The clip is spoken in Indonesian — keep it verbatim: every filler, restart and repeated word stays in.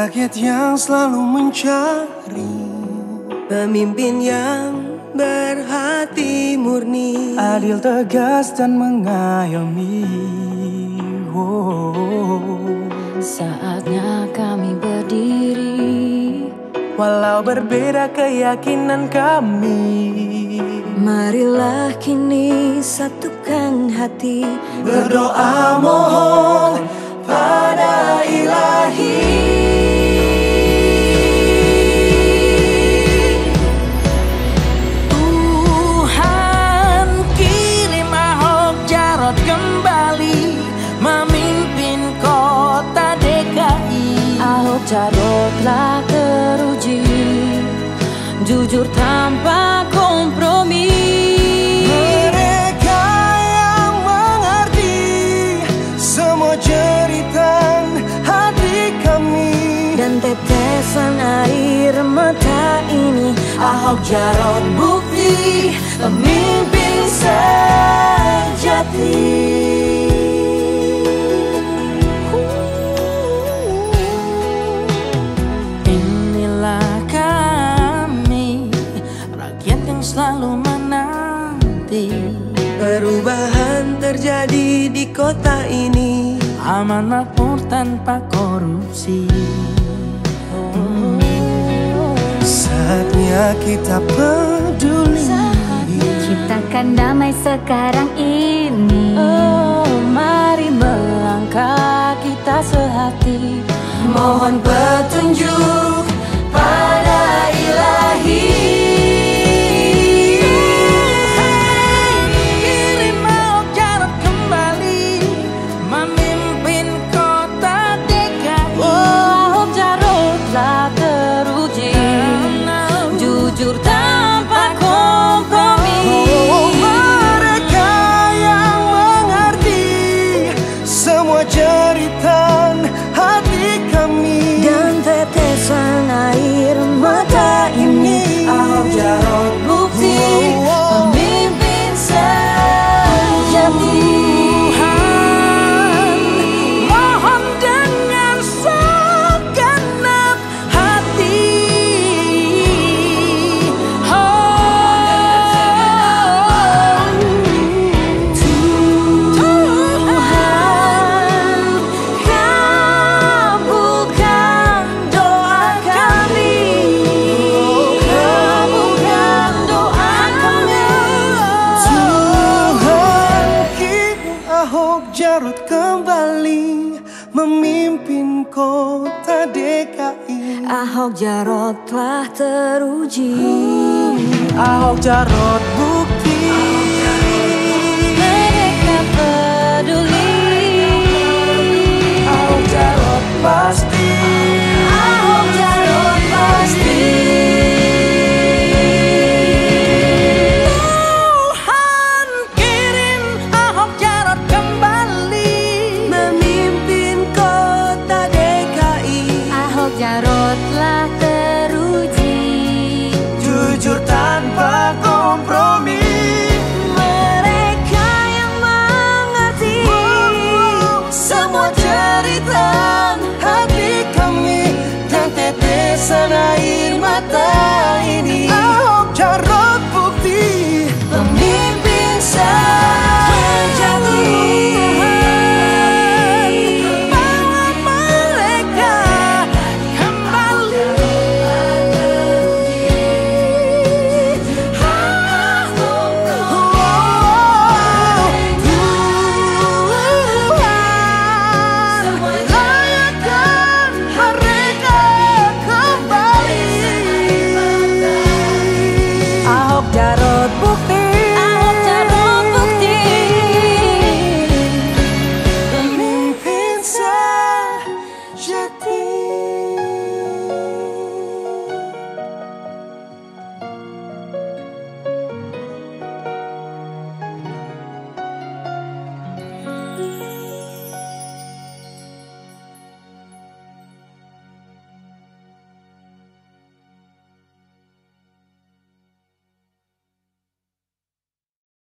Rakyat yang selalu mencari pemimpin yang berhati murni, adil, tegas, dan mengayomi. Oh. Saatnya kami berdiri, walau berbeda keyakinan kami. Marilah kini satukan hati, berdoa mohon pada Ilahi. Tuhan kirim Ahok Jarot kembali memimpin kota D K I. Ahok Jarot telah teruji, jujur tanpa kompromi. Mereka yang mengerti semua jeritan hati kami dan tetesan air mata ini. Ahok Jarot bukti pemimpin sejati. Selalu menanti perubahan terjadi di kota ini, aman makmur tanpa korupsi. Oh. Saatnya kita peduli, ciptakan damai sekarang ini. Oh, mari melangkah kita sehati, mohon petunjuk pada Ilahi. jeritan hati kami dan tetesan air mata ini. Ahok Jarot bukti oh, oh. pemimpin sejati. Tuhan mohon dengan segenap hati, oh, Ahok Jarot kembali memimpin kota D K I. Ahok Jarot telah teruji, Ahok Jarot